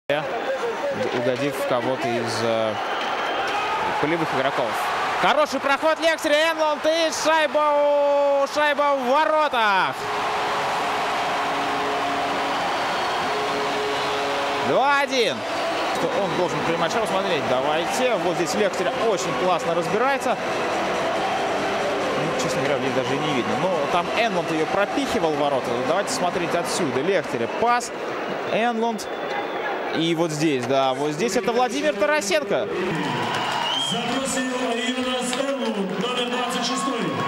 угодив в кого-то из полевых игроков. Хороший проход Лехтеря, Энлунд и шайба в воротах. 2-1. Он должен принимать шаг. Смотреть, давайте. Вот здесь Лехтеря очень классно разбирается. Ну, честно говоря, здесь даже и не видно. Но там Энлунд ее пропихивал в ворота. Давайте смотреть отсюда. Лехтеря пас. Энлунд. И вот здесь, да, вот здесь это Владимир Тарасенко. Запросил Юнас Энлунд, номер 26.